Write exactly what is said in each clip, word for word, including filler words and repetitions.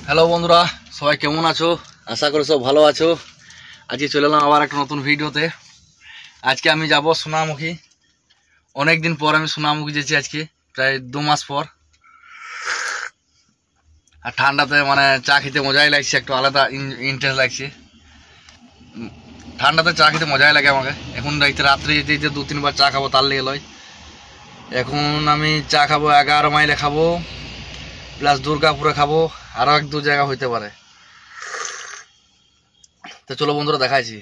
Hello বন্ধুরা, সবাই কেমন আছো? আশা করি সব ভালো আছো। আজকে চলে এলাম আবার একটা নতুন ভিডিওতে। আজকে আমি যাব সোনামুখী। অনেক দিন পর আমি সোনামুখী যেছি, আজকে প্রায় দু মাস পর। আর ঠান্ডাতে মানে চা খেতে মজাই লাগছে, একটু আলাদা ইন্টারেস্ট লাগছে। ঠান্ডাতে চা খেতে মজাই লাগে আমাকে। এখন রাইতে রাত্রে যেতে যেতে দু তিনবার চা খাবো, তার লেগে লয়। এখন আমি চা খাবো এগারো মাইলে খাবো, প্লাস দুর্গাপুরে খাবো, আরও এক দু জায়গা হইতে পারে। তো চলো বন্ধুরা দেখাইছি।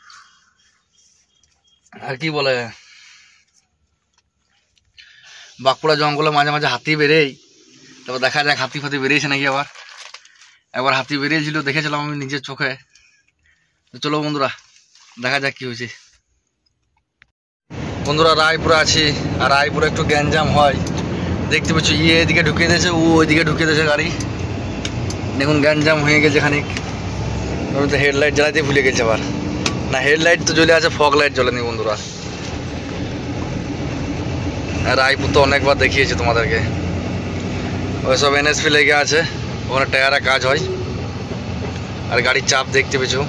আর কি বলে, বাঁকুড়া জঙ্গলে মাঝে মাঝে হাতি বেরেই, তারপর দেখা যাক হাতি ফাতি বেরিয়েছে নাকি। আবার একবার হাতি বেরিয়েছিল, দেখেছিলাম আমি নিজের চোখে। তো চলো বন্ধুরা দেখা যাক কি হয়েছে। বন্ধুরা রায়পুরে আছি, আর রায়পুরে একটু গ্যাঞ্জাম হয়। দেখতে পাচ্ছ ইয়ে এদিকে ঢুকিয়ে দিয়েছে, ও ওইদিকে ঢুকিয়ে দিয়েছে গাড়ি। দেখুন গ্যাঞ্জাম হয়ে গেছে খানিক। আমি তো হেডলাইট জ্বালাতে ভুলে গেছি আবার। না, হেডলাইট তো জ্বলে আছে, ফগ লাইট জ্বলেনি বন্ধুরা। রায়পুর তো অনেকবার দেখিয়েছি তোমাদেরকে। ওইসব এনএসপি লেগে আছে, ওখানে টায়ারে কাজ হয়। আর গাড়ির চাপ দেখতে পেছো,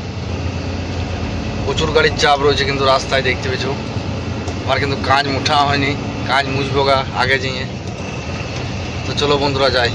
প্রচুর গাড়ির চাপ রয়েছে কিন্তু রাস্তায় দেখতে পেছো। আর কিন্তু কাজ মুঠা হয়নি, কাজ মুছবো গা আগে যেয়ে। তো চলো বন্ধুরা যাই।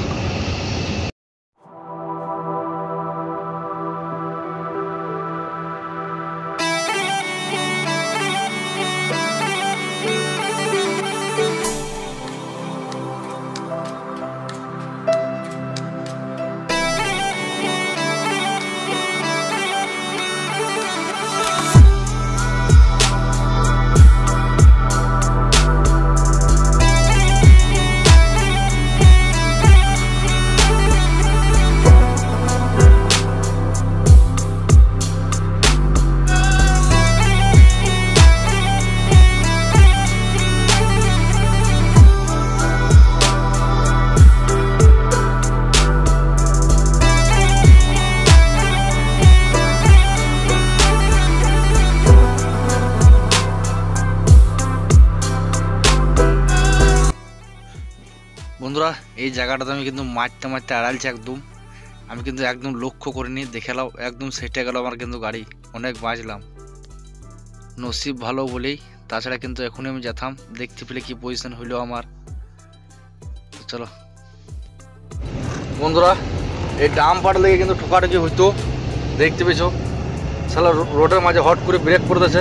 বন্ধুরা এই জায়গাটাতে আমি কিন্তু মারতে মারতে আড়ালছি একদম। আমি কিন্তু একদম লক্ষ্য করিনি, দেখেলাম একদম সেটে গেল আমার কিন্তু গাড়ি। অনেক বাঁচলাম, নসিব ভালো বলেই। তাছাড়া কিন্তু এখনই আমি যেতাম, দেখতে পেলে কি পজিশন হইলো আমার। চলো বন্ধুরা, এই ডাম পাট লেগে কিন্তু ঠোকাঠুকি হইতো, দেখতে পেয়েছো। সালা রোডের মাঝে হট করে ব্রেক করে দিয়েছে,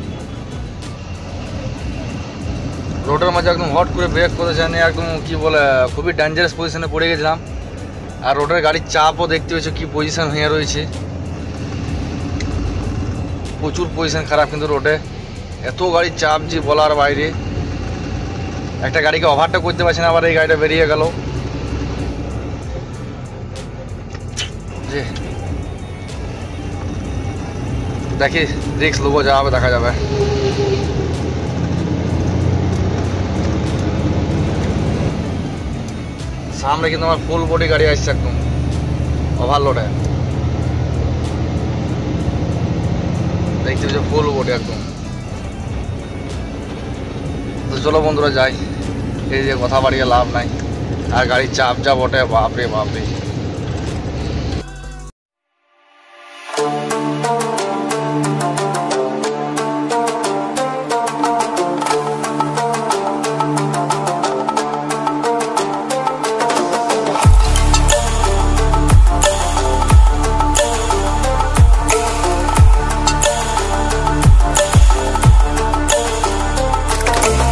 রোডের মাঝে একদম হট করে ব্রেক করেছে। আমি একদম কি বলে খুবই ডেঞ্জারাস পজিশনে পড়ে গেছিলাম। আর রোডের গাড়ির চাপও দেখতে পেয়েছো কি পজিশন হয়ে রয়েছে, প্রচুর পজিশন খারাপ কিন্তু রোডে। এত গাড়ির চাপ যে বলার বাইরে। একটা গাড়িকে ওভারটেক করতে পারছি না, আবার এই গাড়িটা বেরিয়ে গেল। যে দেখি রিক্স নেবো, যা হবে দেখা যাবে। সামনে কিন্তু আমার ফুল বডি গাড়ি আসছে, একদম ওভারলোডে। দেখতে পাচ্ছি ফুল বডি একদম। তো চলো বন্ধুরা যাই, এই যে কথা বাড়িয়ে লাভ নাই। আর গাড়ির চাপ যা বটে, বাপরে বাপরে।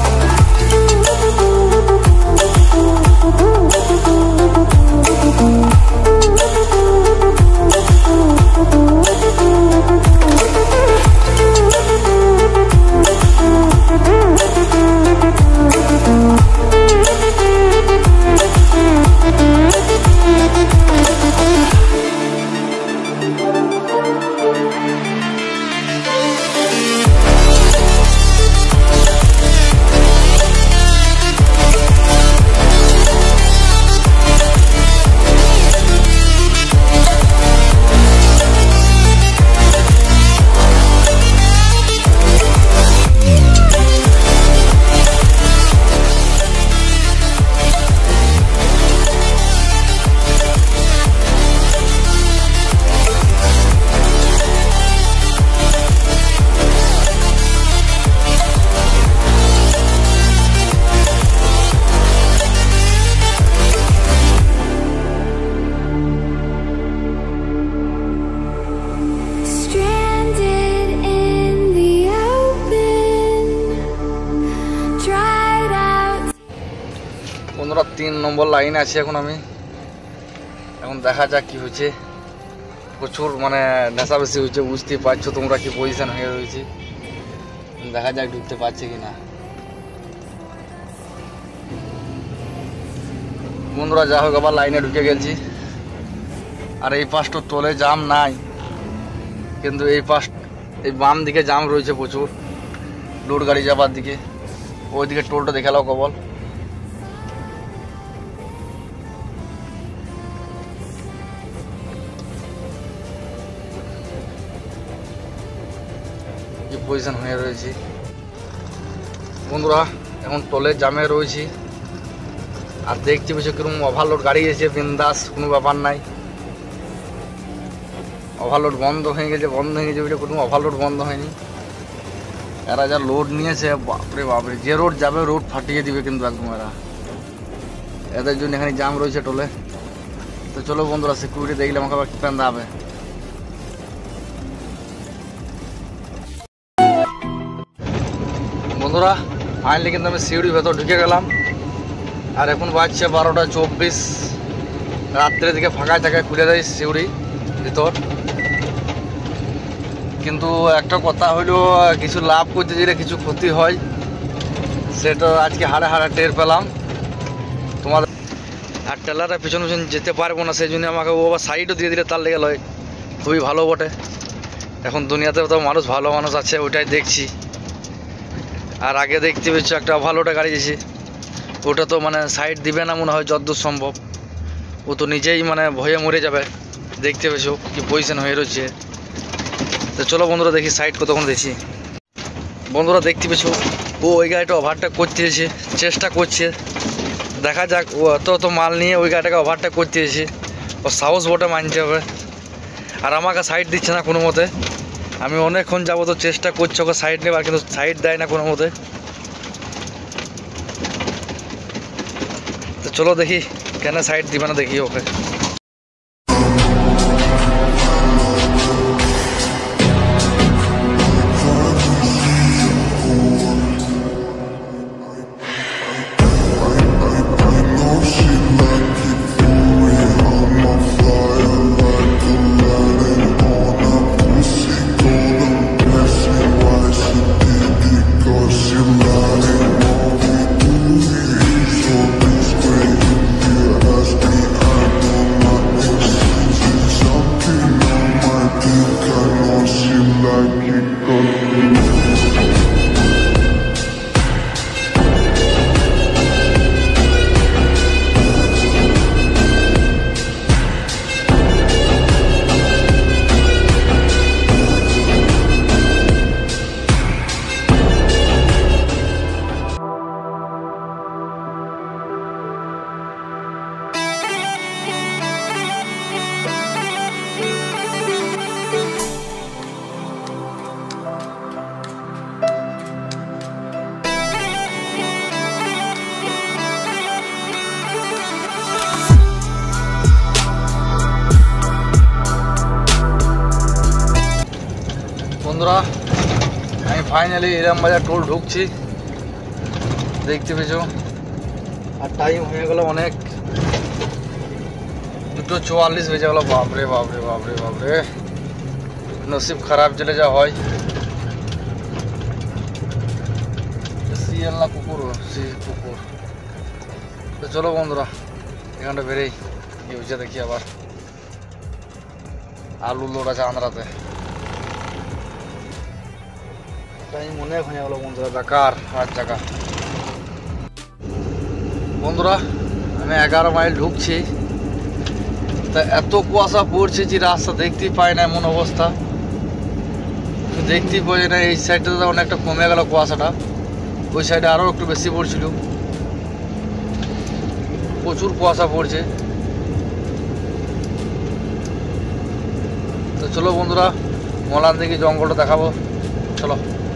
Thank you. তিন নম্বর লাইন আছে এখন আমি। এখন দেখা যাক কি হয়েছে। প্রচুর মানে নেশাবেশি হয়েছে, বুঝতে পারছো তোমরা কি পজিশন হয়ে রয়েছে। দেখা যাক ঢুকতে পারছে কি না। বন্ধুরা যা হোক আবার লাইনে ঢুকে গেছি। আর এই পাশটা তোলে জাম নাই, কিন্তু এই পাশ এই বাম দিকে জাম রয়েছে প্রচুর, লোড গাড়ি যাবার দিকে। ওইদিকে টোলটা দেখে নাও কবল। কি পজিশন হয়ে রয়েছে বন্ধুরা। এখন টোলের জামে রয়েছি। আর দেখছি বেশি কিরকম ওভারলোড গাড়ি এসে বিন্দাস, কোনো ব্যাপার নাই। ওভারলোড বন্ধ হয়ে গেছে, বন্ধ হয়ে গেছে ওইটা, কোনো ওভারলোড বন্ধ হয়নি। এরা যা লোড নিয়েছে বাপরে বাপরে, যে রোড যাবে রোড ফাটিয়ে দিবে কিন্তু একদম। এরা এদের জন্য এখানে জাম রয়েছে টোলে। তো চলো বন্ধুরা, সিকিউরিটি দেখলে আমাকে আবার পেন্দা হবে। বন্ধুরা ফাইনালি কিন্তু আমি সিউড়ির ভেতর ঢুকে গেলাম। আর এখন বাজছে বারোটা চব্বিশ। রাত্রের দিকে ফাঁকা জায়গায় খুলে দেয় সিউড়ি ভিতর। কিন্তু একটা কথা হইলো, কিছু লাভ করতে গেলে কিছু ক্ষতি হয়, সেটা আজকে হাড়ে হাড়ে টের পেলাম। তোমাদের আর টেলাররা পিছন পিছন যেতে পারবো না, সেই জন্য আমাকে ও আবার সাইডও দিয়ে দিলে তার লেগে লয়, খুবই ভালো বটে। এখন দুনিয়াতে তো মানুষ ভালো মানুষ আছে, ওইটাই দেখছি। আর আগে দেখতে পেয়েছ একটা ভালোটা গাড়ি দিয়েছি, ওটা তো মানে সাইড দিবে না মনে হয় যতদূর সম্ভব। ও তো নিজেই মানে ভয়ে মরে যাবে। দেখতে পেয়েছো কি পজিশন হয়ে রয়েছে। তো চলো বন্ধুরা দেখি সাইড কতক্ষণ দেখছি। বন্ধুরা দেখতে পেয়েছো ও ওই গাড়িটা ওভারটেক করতেছে, চেষ্টা করছে। দেখা যাক, ও এত অত মাল নিয়ে ওই গাড়িটাকে ওভারটেক করতেছে। ও সাহস বটে, মানতে হবে। আর আমাকে সাইড দিচ্ছে না কোনো মতে। আমি অনেকক্ষণ যাবো তো চেষ্টা করছি ওকে সাইড নেবার, কিন্তু সাইড দেয় না কোনো মতে। তো চলো দেখি কেন সাইড দিবে না, দেখি ওকে। বন্ধুরা আমি ফাইনালি ইলাম বাজার টোল ঢুকছি, দেখতে পেয়েছো। আর টাইম হয়ে গেল অনেক, দুটো চুয়াল্লিশ বেজে গেলো। বাপরে বাপরে বাপরে বাপরে, নসিব খারাপ চলে যা হয়। শিয়াল না কুকুর, কুকুর। তো চলো বন্ধুরা এখানটা বেরেই কি হয়েছে দেখি। আবার আলু লোড আছে আন্ধ্রাতে। টাইম অনেক হয়ে গেলো বন্ধুরা, বেকার আর জায়গা। বন্ধুরা আমি এগারো মাইল ঢুকছি, তা এত কুয়াশা পড়ছে যে রাস্তা দেখতেই পাই না, এমন অবস্থা। দেখতেই পাই না। এই সাইডটাতে অনেকটা কমে গেল কুয়াশাটা, ওই সাইডে আরও একটু বেশি পড়ছিল। প্রচুর কুয়াশা পড়ছে। তো চলো বন্ধুরা মলান দিকে জঙ্গলটা দেখাবো, চলো।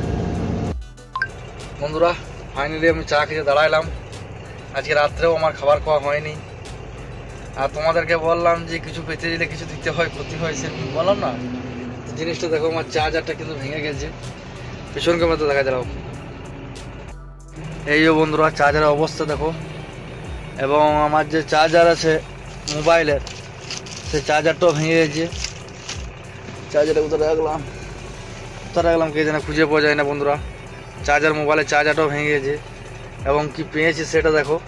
বন্ধুরা ফাইনালি আমি চা খেতে দাঁড়াইলাম। আজকে রাত্রেও আমার খাবার খাওয়া হয়নি। আর তোমাদেরকে বললাম যে কিছু পেতে দিলে কিছু দিতে হয়, ক্ষতি হয়, সে বললাম না। জিনিসটা দেখো, আমার চার্জারটা কিন্তু ভেঙে গেছে। পেছন ক্যামেরাতে দেখা যাও। এই যে বন্ধুরা চার্জারের অবস্থা দেখো, এবং আমার যে চার্জার আছে মোবাইলের, সেই চার্জারটাও ভেঙে গেছে। চার্জারটা কোথায় রাখলাম কোথায় রাখলাম কে জানে, খুঁজে পাওয়া যায় না বন্ধুরা। চার্জার মোবাইলের চার্জারটাও ভেঙে গেছে। এবং কি পেয়েছি সেটা দেখো,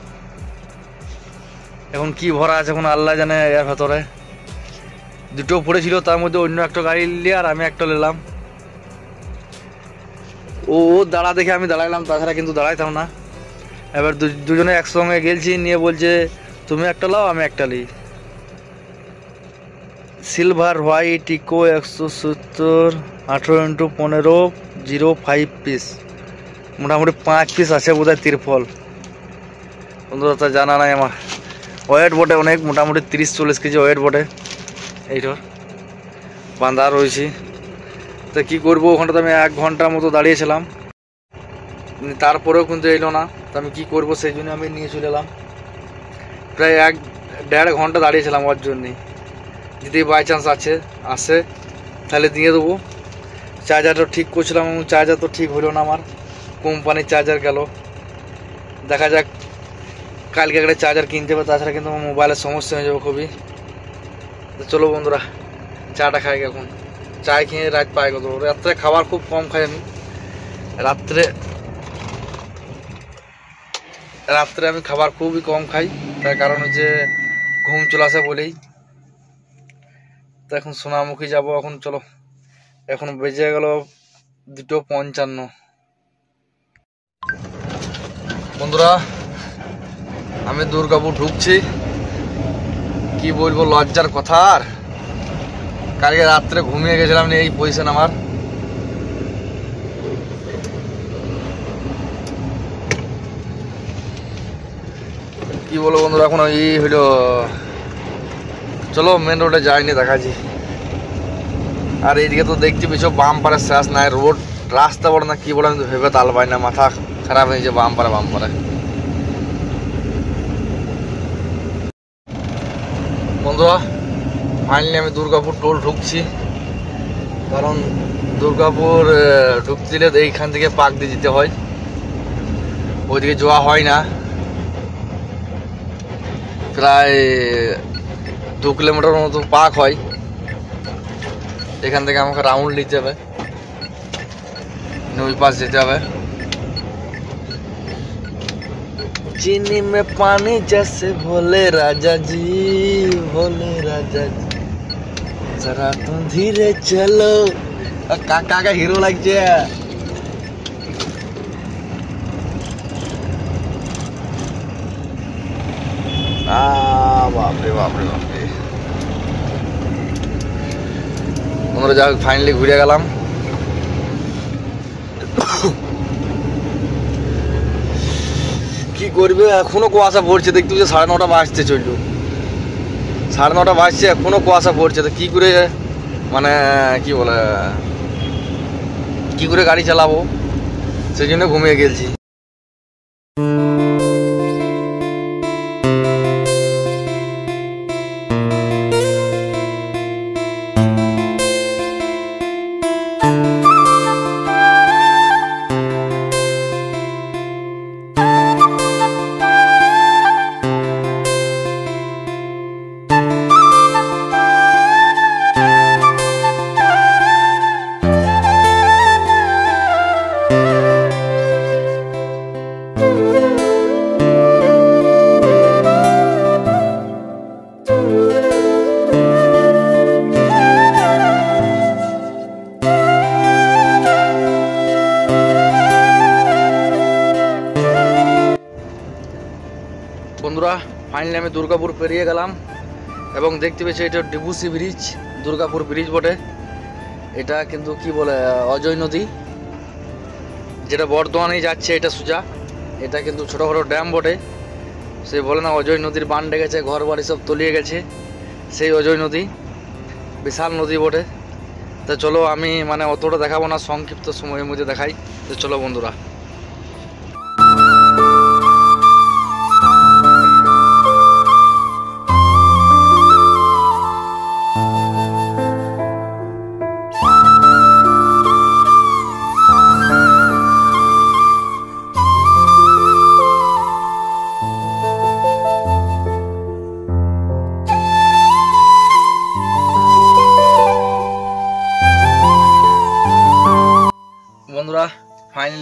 এখন কি ভরা আছে এখন আল্লাহ জানে এর ভেতরে। দুটো পড়েছিল, তার মধ্যে অন্য একটা গাড়ি নিলে আর আমি একটা নিলাম। ও দাঁড়া দেখে আমি দাঁড়াইলাম, তাছাড়া কিন্তু দাঁড়াইতাম না। এবার দুজনে একসঙ্গে গেলছি, নিয়ে বলছে তুমি একটা লাও আমি একটা নিই। সিলভার হোয়াইট ইকো একশো সত্তর আঠেরো ইন্টু পনেরো জিরো ফাইভ পিস, মোটামুটি পাঁচ পিস আছে বোধহয় তিরফল। বন্ধুরা তা জানা নাই আমার। ওয়েট বটে অনেক, মোটামুটি তিরিশ চল্লিশ কেজি ওয়েট বটে। এইটার বাঁধা রয়েছি। তা কী করবো, ওখানটাতে আমি এক ঘন্টার মতো দাঁড়িয়েছিলাম, তারপরেও কিন্তু এলো না। তো আমি কী করবো, সেই জন্য আমি নিয়ে চলে এলাম। প্রায় এক দেড় ঘন্টা দাঁড়িয়েছিলাম ওর জন্যেই। যদি বাই চান্স আছে আসে তাহলে দিয়ে দেবো। চার্জারটা ঠিক করছিলাম, চার্জার তো ঠিক হলো না, আমার কোম্পানির চার্জার গেল। দেখা যাক কালকে একটা চার্জার কিনতে হবে, তাছাড়া কিন্তু আমার মোবাইলের সমস্যা হয়ে যাবে খুবই। তো চলো বন্ধুরা চাটা খাই। এখন চায় খেয়ে রাত পাই কত। রাত্রে খাবার খুব কম খাই আমি। রাত্রে রাত্রে আমি খাবার খুবই কম খাই, তার কারণ হচ্ছে ঘুম চলে আসে বলেই। তো এখন সোনামুখী যাব। এখন চলো, এখন বেজে গেল দুটো পঞ্চান্ন। বন্ধুরা আমি দুর্গাপুর ঢুকছি। কি বলবো, লজ্জার কথা। আর কালকে রাত্রে ঘুমিয়ে গেছিলাম, এই পজিশন আমার। কি বলবো বন্ধুরা, এখন এই হইলো। চলো মেন রোডে যাইনি, দেখাচ্ছি। আর এইদিকে তো দেখছি বেশ বাম পারে শেষ নাই, রোড রাস্তা বড় না কি বলে আমি ভেবে তাল পাই না, মাথা খারাপ হয়েছে। বাম পারে বাম পারে বন্ধুরা ফাইনালি আমি দুর্গাপুর টোল ঢুকছি। কারণ দুর্গাপুর ঢুকতে দিলে এইখান থেকে পাক দিয়ে যেতে হয়, ওইদিকে যাওয়া হয় না। প্রায় দু কিলোমিটার মতো পাক হয়। এখান থেকে আমাকে রাউন্ড নিতে হবে, নই পাস যেতে হবে। चीनी में पानी जैसे भोले राजा जी, भोले राजा जी जरा तुम धीरे चलो। काका का हीरो লাগছে। বাপরে বাপরে বাপরে। আমরা যা ফাইনালি ঘুরে গেলাম। কি করবে, এখনো কুয়াশা পড়ছে। দেখতে যে সাড়ে নটা বাজতে চলল, সাড়ে নটা বাজছে এখনো কুয়াশা পড়ছে। তো কি করে মানে কি বলে কি করে গাড়ি চালাবো, সেই জন্য ঘুমিয়ে গেছি। বন্ধুরা ফাইনালি আমি দুর্গাপুর পেরিয়ে গেলাম এবং দেখতে পেয়েছি এটা ডিবুসি ব্রিজ, দুর্গাপুর ব্রিজ বটে। এটা কিন্তু কি বলে অজয় নদী, যেটা বর্ধমানে যাচ্ছে এটা সোজা। এটা কিন্তু ছোটোখাটো ড্যাম বটে। সে বলে না অজয় নদীর বান ডেকেছে, ঘর বাড়ি সব তলিয়ে গেছে, সেই অজয় নদী বিশাল নদী বটে। তো চলো আমি মানে অতটা দেখাবো না, সংক্ষিপ্ত সময়ের মধ্যে দেখাই। তো চলো বন্ধুরা।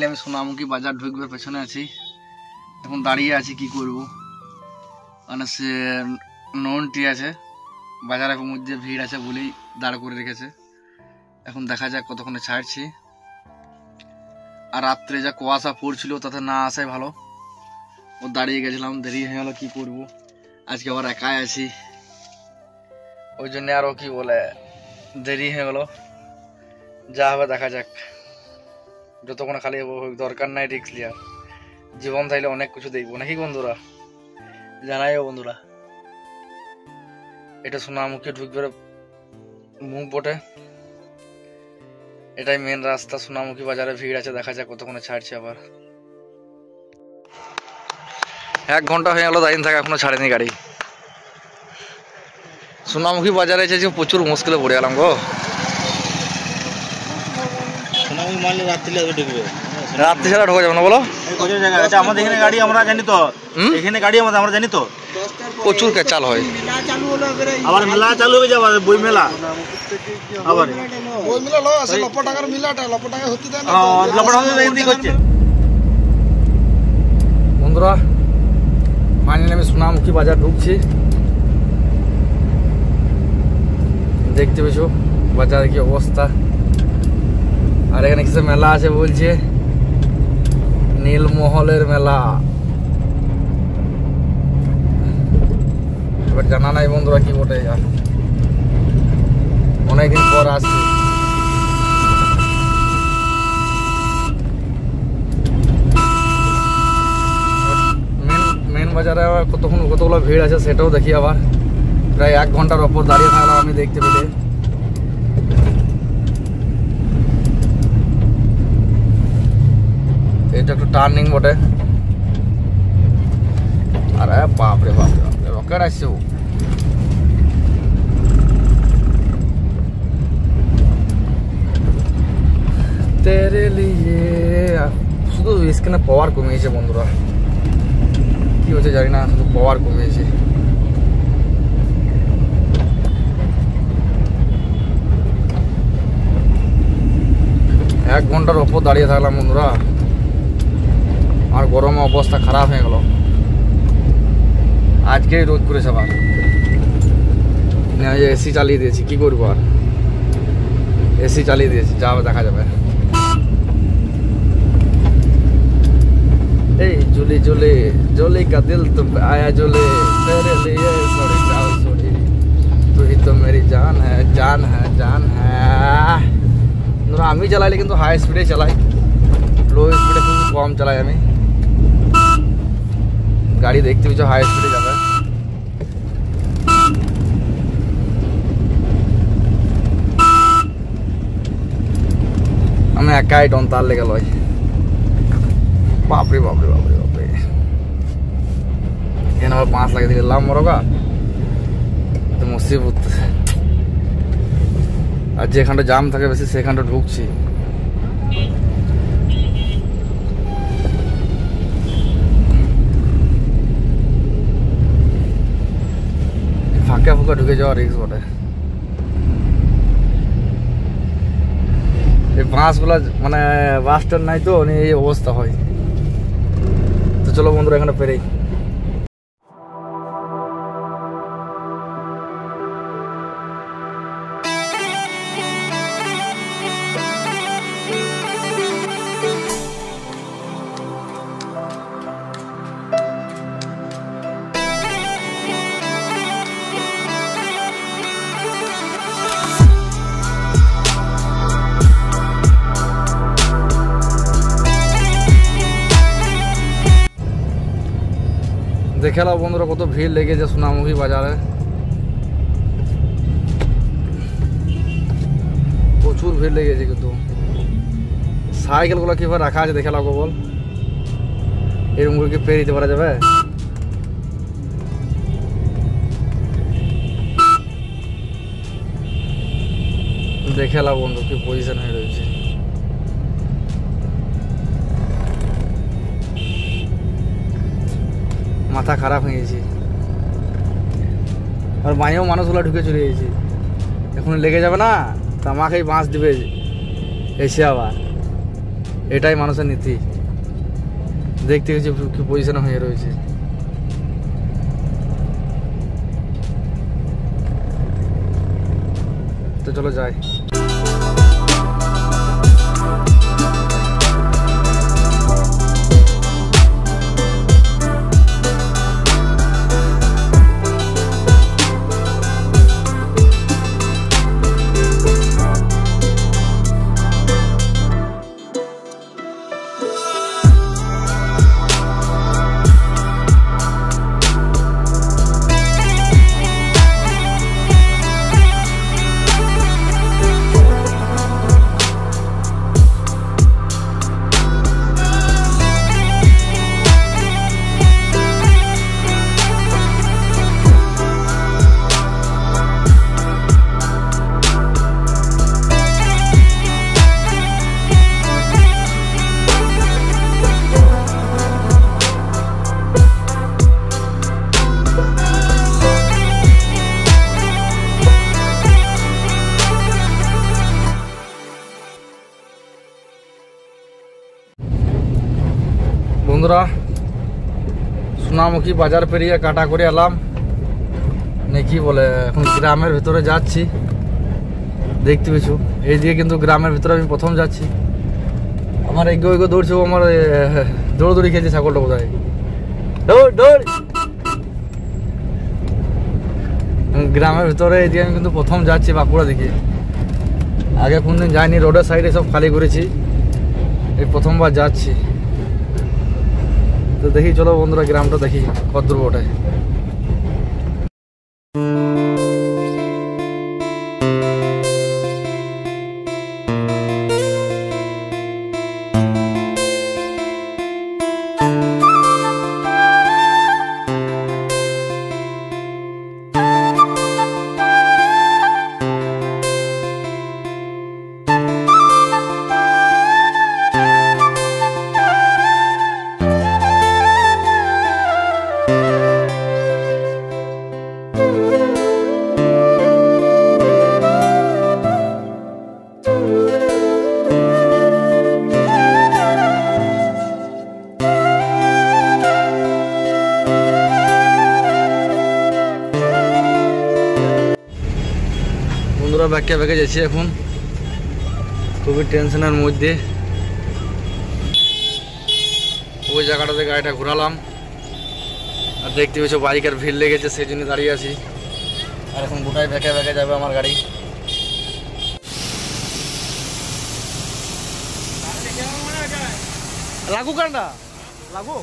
ফাইনালি আমি সোনামুখী বাজার ঢুকবার পেছনে আছি, এখন দাঁড়িয়ে আছি কি করব। মানে সে ননটি আছে বাজারের মধ্যে, ভিড় আছে বলেই দাঁড় করে রেখেছে। এখন দেখা যাক কতক্ষণে ছাড়ছি। আর রাত্রে যা কুয়াশা পড়ছিল তাতে না আসাই ভালো, ও দাঁড়িয়ে গেছিলাম, দেরি হয়ে গেল কি করব। আজকে আবার একাই আছি, ওই জন্য আরো কি বলে দেরি হয়ে গেল। যা হবে দেখা যাক, যতক্ষণ খালি দরকার নাই রিস্ক লিয়ার। জীবন থাইলে অনেক কিছু দেখবো নাকি বন্ধুরা, জানাইও বন্ধুরা। এটা সোনামুখী ঢুকবে মুখ বটে, এটাই মেন রাস্তা। সোনামুখী বাজারে ভিড় আছে, দেখা যাক কতক্ষণে ছাড়ছে। আবার এক ঘন্টা হয়ে গেল দাঁড়িয়ে থাকে, এখনো ছাড়েনি গাড়ি। সোনামুখী বাজারে এসেছি, প্রচুর মুশকিলে পড়ে গেলাম গো। রাত্রি ছাড়া ঢোকা যাবে না বলো, আমাদের এখানে গাড়ি আমরা জানি তো, এখানে গাড়ি আমাদের আমরা জানি তো, প্রচুর চাল হয়। আবার মেলা চালু হয়ে যাবে, বই মেলা আবার বই মেলা লো আছে, লক্ষ টাকার মেলাটা লক্ষ টাকা হতে দেয় না, লক্ষ টাকা এদিক হচ্ছে। বন্ধুরা ফাইনালি আমি সোনামুখী বাজার ঢুকছি, দেখতে পেছো বাজারে কি অবস্থা। আর এখানে কিছু মেলা আছে বলছে, নীলমহলের মেলা। এবার জানা নাই বন্ধুরা কি বটে, অনেকদিন পর আসছি। মেন মেন বাজারে আবার কতক্ষণ কতগুলো ভিড় আছে সেটাও দেখি। আবার প্রায় এক ঘন্টার ওপর দাঁড়িয়ে থাকলাম আমি দেখতে পেলে। এটা একটু টার্নিং বটে। আরে বাপরে বাপরে বাপরে রকেট আসছে। তেরে লিয়ে শুধু স্ক্রিনে পাওয়ার কমিয়েছে বন্ধুরা, কি হচ্ছে জানি না, শুধু পাওয়ার কমিয়েছে। এক ঘন্টার ওপর দাঁড়িয়ে থাকলাম বন্ধুরা, আর গরমে অবস্থা খারাপ হয়ে গেল। আজকেই রোদ করেছে আবার, এসি চালিয়ে দিয়েছি, কি করবো আর, এসি চালিয়ে দিয়েছি, যা হবে দেখা যাবে। এই জুলি জুলি জুলি কা দিল তুম আয়া জুলি তেরে লিয়ে সরি যাও সরি তুই তো মেরি জান হ্যাঁ জান হ্যাঁ জান হ্যাঁ। আমি চালাইলে কিন্তু হাই স্পিডে চালাই, লো স্পিডে খুব কম চালাই আমি। গাড়ি দেখতে পেয়েছো হাই স্পিডে যাবে। আমি একাই ডন তার লেগে লয়। বাপরে বাপরে বাপরে বাপরে, এখানে আবার পাঁচ লাগে দিকে লাভ মরগা তো মুসিবত। আর যেখানটা জাম থাকে বেশি সেখানটা ঢুকছি। ফাঁকা ফুকা ঢুকে যাওয়া রিস্ক বটে। এই বাসগুলা মানে বাস স্ট্যান্ড নাই তো, এই অবস্থা হয়। তো চলো বন্ধুরা এখানে পেরেই। দেখে নাও বন্ধুরা কত ভিড় লেগেছে সোনামুখী বাজারে, প্রচুর ভিড় লেগেছে। কিন্তু সাইকেলগুলো কিভাবে রাখা আছে দেখে নাও বল, এরকম করে কি পেয়ে দিতে পারা যাবে? দেখে নাও বন্ধু কি পজিশন হয়ে রয়েছে। মাথা খারাপ হয়ে গেছে, আর মায়েও মানুষগুলো ঢুকে চলে গেছে। এখন লেগে যাবে না, তা আমাকেই বাঁশ দিবে এসে আবার। এটাই মানুষের নীতি। দেখতে গেছি কি পজিশনে হয়ে রয়েছে। তো চলো যাই। বন্ধুরা সোনামুখী বাজার পেরিয়ে কাটা করে এলাম, নাকি বলে এখন গ্রামের ভিতরে যাচ্ছি। দেখতে পেয়েছো এই দিকে কিন্তু গ্রামের ভিতরে আমি প্রথম যাচ্ছি। আমার এগো এগো দৌড়ছে, আমার দৌড়দৌড়ি খেয়েছে ছাগলটা কোথায়। দৌড় দৌড়। গ্রামের ভিতরে এই দিকে আমি কিন্তু প্রথম যাচ্ছি বাঁকুড়া দিকে। আগে কোনদিন যাইনি, রোডের সাইডে সব খালি করেছি, এই প্রথমবার যাচ্ছি। তো দেখি চলো বন্ধুরা গ্রামটা দেখি কতদূর ওঠে। ব্যাকে ব্যাকে যাচ্ছি এখন, খুবই টেনশনের মধ্যে। ওই জায়গাটাতে গাড়িটা ঘোরালাম, আর দেখতে পেয়েছো বাইকের ভিড় লেগেছে, সেই জন্য দাঁড়িয়ে আছি। আর এখন গোটাই ব্যাকে ব্যাকে যাবে আমার গাড়ি। লাগু কান্ডা লাগু।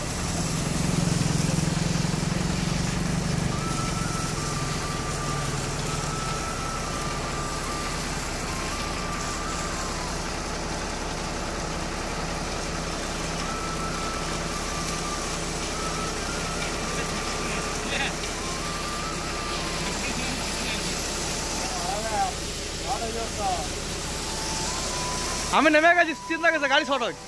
আমি নেমে গেছি, চিন্তা গেছে গাড়ি শর্ট হয়।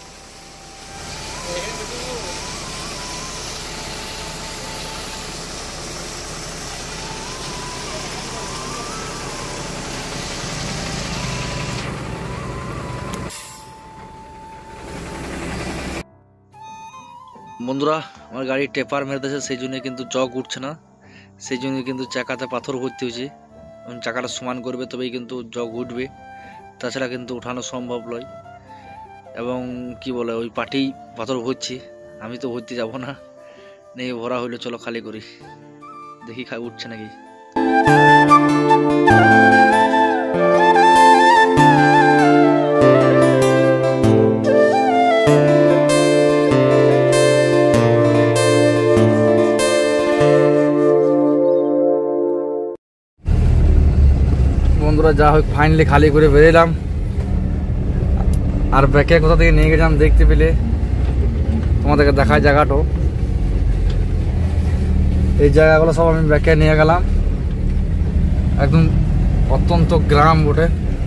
বন্ধুরা আমার গাড়ি টেপার মেরেছে, সেই জন্য কিন্তু চক উঠছে না, সেই জন্য কিন্তু চাকাতে পাথর ভর্তি হয়েছে। চাকাটা সমান করবে তবেই কিন্তু জগ উঠবে, তাছাড়া কিন্তু উঠানো সম্ভব নয়। এবং কি বলে ওই পাটি পাথর ভরছি, আমি তো ভর্তি যাব না, নেই ভরা হইলে চলো খালি করি, দেখি খাই উঠছে নাকি। বন্ধুরা যা হোক ফাইনালি খালি করে বেরোলাম। আর ব্যাকে কোথা থেকে নিয়ে গেছিলাম দেখতে পেলে, তোমাদেরকে দেখায় জায়গাটা। এই জায়গাগুলো সব আমি ব্যাকে নিয়ে গেলাম, একদম অত্যন্ত গ্রাম বটে।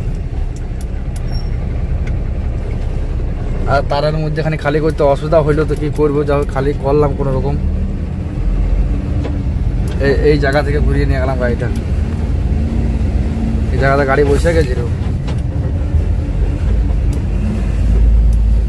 আর তারের মধ্যে খানি খালি করতে অসুবিধা হইলো, তো কি করবো, যা হোক খালি করলাম কোনো রকম। এই জায়গা থেকে ঘুরিয়ে নিয়ে গেলাম গাড়িটা। এই জায়গাতে গাড়ি বসে গেছিল।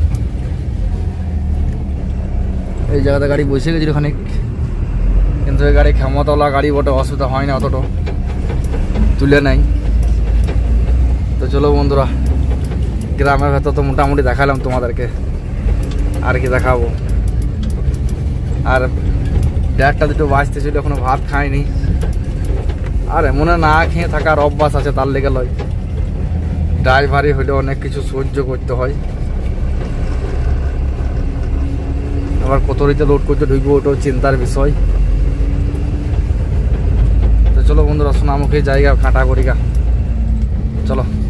এই জায়গাতে গাড়ি বসে গেছিল খানিক, কিন্তু এই গাড়ি ক্ষমতাওয়ালা গাড়ি বটে, অসুবিধা হয় না অতটা, তুলে নেয়। তো চলো বন্ধুরা, গ্রামের ভেতর তো মোটামুটি দেখালাম তোমাদেরকে, আর কি দেখাবো। আর দেড়টা দুটো বাজতে ছিল, এখনো ভাত খাইনি। আর এমন না খেয়ে থাকার অভ্যাস আছে, তার লেগে লয়। ড্রাইভারি হলে অনেক কিছু সহ্য করতে হয়। আবার কতরিতে লোড করতে ঢুকবো, ওটাও চিন্তার বিষয়। তো চলো বন্ধুরা, সোনামুখী জায়গা কাটা করি গা, চলো।